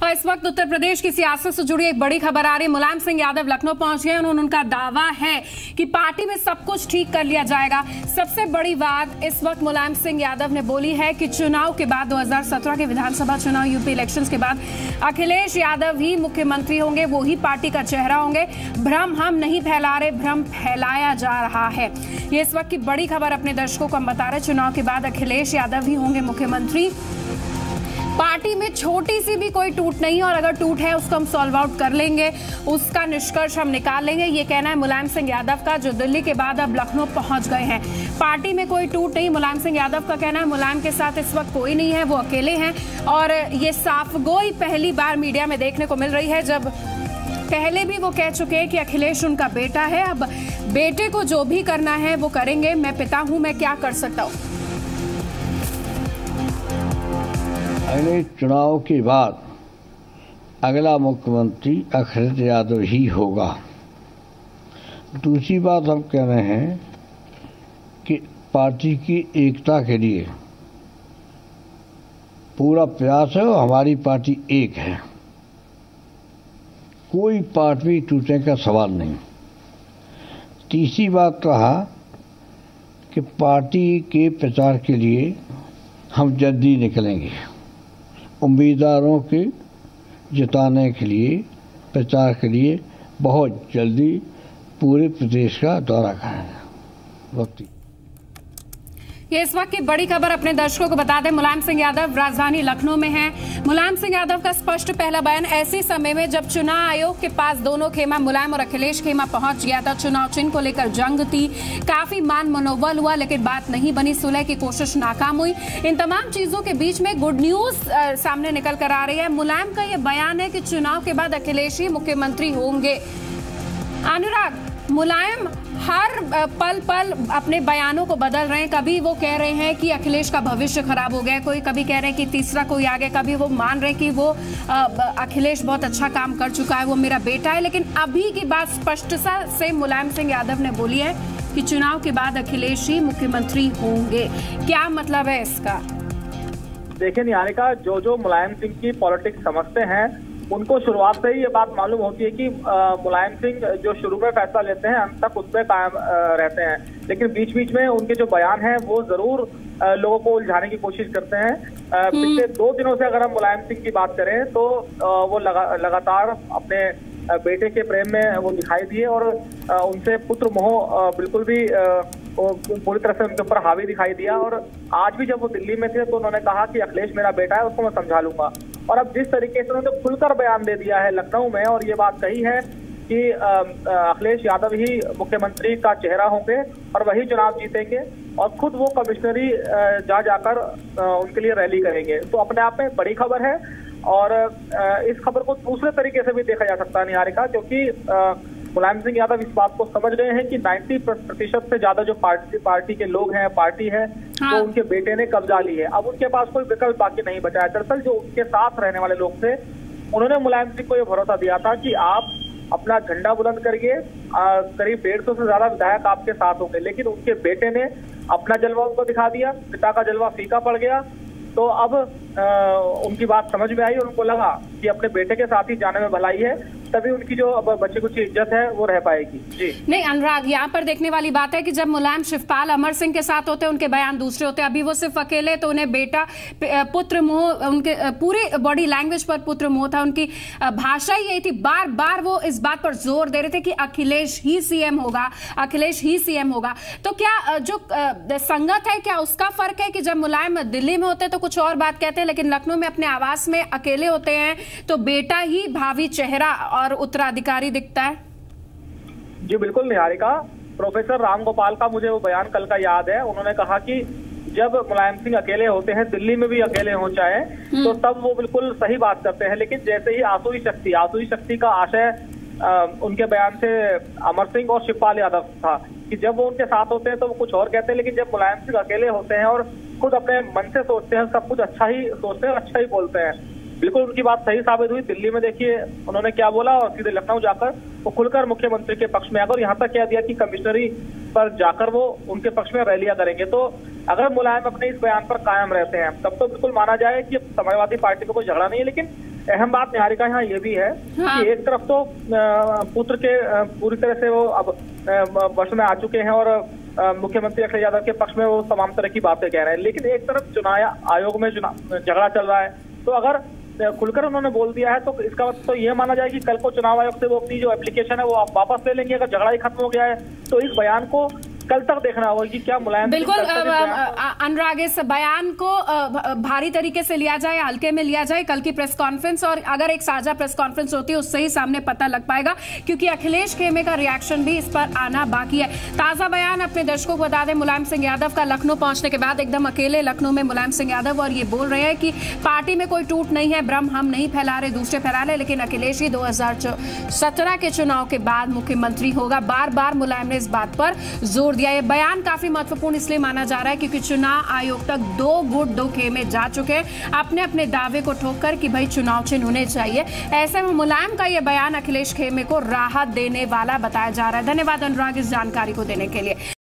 और इस वक्त उत्तर प्रदेश की सियासत से जुड़ी एक बड़ी खबर आ रही है। मुलायम सिंह यादव लखनऊ पहुंच गए। उनका दावा है कि पार्टी में सब कुछ ठीक कर लिया जाएगा। सबसे बड़ी बात इस वक्त मुलायम सिंह यादव ने बोली है कि चुनाव के बाद 2017 के विधानसभा चुनाव यूपी इलेक्शंस के बाद अखिलेश यादव ही मुख्यमंत्री होंगे, वो ही पार्टी का चेहरा होंगे। भ्रम हम नहीं फैला रहे, भ्रम फैलाया जा रहा है। ये इस वक्त की बड़ी खबर अपने दर्शकों को हम बता रहे। चुनाव के बाद अखिलेश यादव ही होंगे मुख्यमंत्री। पार्टी में छोटी सी भी कोई टूट नहीं, और अगर टूट है उसको हम सॉल्व आउट कर लेंगे, उसका निष्कर्ष हम निकाल लेंगे। ये कहना है मुलायम सिंह यादव का, जो दिल्ली के बाद अब लखनऊ पहुंच गए हैं। पार्टी में कोई टूट नहीं, मुलायम सिंह यादव का कहना है। मुलायम के साथ इस वक्त कोई नहीं है, वो अकेले हैं। और ये साफगोई पहली बार मीडिया में देखने को मिल रही है, जब पहले भी वो कह चुके हैं कि अखिलेश उनका बेटा है। अब बेटे को जो भी करना है वो करेंगे। मैं पिता हूं, मैं क्या कर सकता हूं। अगले चुनाव के बाद अगला मुख्यमंत्री अखिलेश यादव ही होगा। दूसरी बात हम कह रहे हैं कि पार्टी की एकता के लिए पूरा प्रयास है और हमारी पार्टी एक है, कोई पार्टी टूटने का सवाल नहीं। तीसरी बात कहा कि पार्टी के प्रचार के लिए हम जल्दी निकलेंगे, उम्मीदवारों के जिताने के लिए, प्रचार के लिए बहुत जल्दी पूरे प्रदेश का दौरा करेंगे। वक्ती ये इस वक्त की बड़ी खबर अपने दर्शकों को बता दें। मुलायम सिंह यादव राजधानी लखनऊ में हैं। मुलायम सिंह यादव का स्पष्ट पहला बयान ऐसे समय में जब चुनाव आयोग के पास दोनों खेमा मुलायम और अखिलेश खेमा पहुंच गया था। चुनाव चिन्ह को लेकर जंग थी, काफी मान मनोबल हुआ, लेकिन बात नहीं बनी। सुलह की कोशिश नाकाम हुई। इन तमाम चीजों के बीच में गुड न्यूज सामने निकल कर आ रही है। मुलायम का यह बयान है कि चुनाव के बाद अखिलेश ही मुख्यमंत्री होंगे। अनुराग, मुलायम हर पल पल अपने बयानों को बदल रहे हैं। कभी वो कह रहे हैं कि अखिलेश का भविष्य खराब हो गया, कोई कभी कह रहे हैं कि तीसरा कोई आ गया, कभी वो मान रहे हैं कि वो अखिलेश बहुत अच्छा काम कर चुका है, वो मेरा बेटा है। लेकिन अभी की बात स्पष्टता से मुलायम सिंह यादव ने बोली है कि चुनाव के बाद अखिलेश ही मुख्यमंत्री होंगे। क्या मतलब है इसका? देखिए निहारिका, जो मुलायम सिंह की पॉलिटिक्स समझते हैं उनको शुरुआत से ही ये बात मालूम होती है कि मुलायम सिंह जो शुरू में फैसला लेते हैं अंत तक उस पर कायम रहते हैं, लेकिन बीच बीच में उनके जो बयान हैं वो जरूर लोगों को उलझाने की कोशिश करते हैं। पिछले 2 दिनों से अगर हम मुलायम सिंह की बात करें तो वो लगातार अपने बेटे के प्रेम में वो दिखाई दिए, और उनसे पुत्र मोह बिल्कुल भी पूरी तरह से उनके ऊपर हावी दिखाई दिया। और आज भी जब वो दिल्ली में थे तो उन्होंने कहा कि अखिलेश मेरा बेटा है, उसको मैं समझा लूंगा। और अब जिस तरीके से उन्होंने खुलकर बयान दे दिया है लखनऊ में, और ये बात कही है कि अखिलेश यादव ही मुख्यमंत्री का चेहरा होंगे और वही चुनाव जीतेंगे, और खुद वो कमिश्नरी जाकर उनके लिए रैली करेंगे, तो अपने आप में बड़ी खबर है। और इस खबर को दूसरे तरीके से भी देखा जा सकता है निहारिका, क्योंकि मुलायम सिंह यादव इस बात को समझ गए हैं कि 90% से ज्यादा जो पार्टी के लोग हैं, पार्टी है, वो उनके बेटे ने कब्जा ली है। अब उनके पास कोई विकल्प बाकी नहीं बचा है। दरअसल जो उनके साथ रहने वाले लोग थे, उन्होंने मुलायम सिंह को ये भरोसा दिया था कि आप अपना झंडा बुलंद करिए, करीब 150 से ज्यादा विधायक आपके साथ होंगे। लेकिन उनके बेटे ने अपना जलवा उनको दिखा दिया, पिता का जलवा फीका पड़ गया। तो अब उनकी बात समझ में आई और उनको लगा कि अपने बेटे के साथ ही जाने में भलाई है, तभी उनकी जो अब बची कुछ इज्जत है वो रह पाएगी। जी नहीं अनुराग, यहाँ पर देखने वाली बात है कि जब मुलायम शिवपाल अमर सिंह के साथ होते हैं उनके बयान दूसरे होते हैं। अभी वो सिर्फ अकेले, तो उन्हें बेटा पुत्र मोह, उनके पूरे बॉडी लैंग्वेज पर पुत्र मोह था, उनकी भाषा ही यही थी। बार बार वो इस बात पर जोर दे रहे थे कि अखिलेश ही सीएम होगा, अखिलेश ही सीएम होगा। तो क्या जो संगत है, क्या उसका फर्क है कि जब मुलायम दिल्ली में होते हैं तो कुछ और बात कहते हैं, लेकिन लखनऊ में अपने आवास में अकेले होते हैं तो बेटा ही भावी चेहरा और उत्तराधिकारी दिखता है? जी बिल्कुल निहारिका, प्रोफेसर राम गोपाल का मुझे वो बयान कल का याद है। उन्होंने कहा कि जब मुलायम सिंह अकेले होते हैं, दिल्ली में भी अकेले हो चाहे, तो तब वो बिल्कुल सही बात करते हैं। लेकिन जैसे ही आसुरी शक्ति का आशय उनके बयान से अमर सिंह और शिवपाल यादव था कि जब वो उनके साथ होते हैं तो वो कुछ और कहते हैं, लेकिन जब मुलायम सिंह अकेले होते हैं और खुद अपने मन से सोचते हैं, सब कुछ अच्छा ही सोचते हैं, अच्छा ही बोलते हैं। बिल्कुल उनकी बात सही साबित हुई। दिल्ली में देखिए उन्होंने क्या बोला, और सीधे लखनऊ जाकर वो खुलकर मुख्यमंत्री के पक्ष में आकर यहाँ तक कह दिया कि कमिश्नरी पर जाकर वो उनके पक्ष में रैलियां करेंगे। तो अगर मुलायम अपने इस बयान पर कायम रहते हैं तब तो बिल्कुल माना जाए कि समाजवादी पार्टी में कोई झगड़ा नहीं है, लेकिन अहम बात निहारिका यहाँ ये भी है कि एक तरफ तो पुत्र के पूरी तरह से वो अब वश में आ चुके हैं और मुख्यमंत्री अखिलेश यादव के पक्ष में वो तमाम तरह की बातें कह रहे हैं, लेकिन एक तरफ चुनाव आयोग में झगड़ा चल रहा है। तो अगर खुलकर उन्होंने बोल दिया है तो इसका मतलब तो ये माना जाए कि कल को चुनाव आयोग से वो अपनी जो एप्लीकेशन है वो आप वापस ले लेंगे। अगर झगड़ा ही खत्म हो गया है तो इस बयान को कल तक देखना होगा कि क्या मुलायम बिल्कुल अनुराग इस बयान को भारी तरीके से लिया जाए, हल्के में लिया जाए कल की प्रेस कॉन्फ्रेंस, और अगर एक साझा प्रेस कॉन्फ्रेंस होती है उससे ही सामने पता लग पाएगा, क्योंकि अखिलेश खेमे का रिएक्शन भी इस पर आना बाकी है। ताजा बयान अपने दर्शकों को बता दें, मुलायम सिंह यादव का लखनऊ पहुंचने के बाद एकदम अकेले लखनऊ में मुलायम सिंह यादव, और ये बोल रहे हैं कि पार्टी में कोई टूट नहीं है, भ्रम हम नहीं फैला रहे, दूसरे फैला रहे, लेकिन अखिलेश ही 2017 के चुनाव के बाद मुख्यमंत्री होगा। बार बार मुलायम ने इस बात पर जोर दिया। ये बयान काफी महत्वपूर्ण इसलिए माना जा रहा है क्योंकि चुनाव आयोग तक 2 गुट 2 खेमे जा चुके हैं अपने अपने दावे को ठोककर कि भाई चुनाव चिन्ह होने चाहिए। ऐसे में मुलायम का यह बयान अखिलेश खेमे को राहत देने वाला बताया जा रहा है। धन्यवाद अनुराग इस जानकारी को देने के लिए।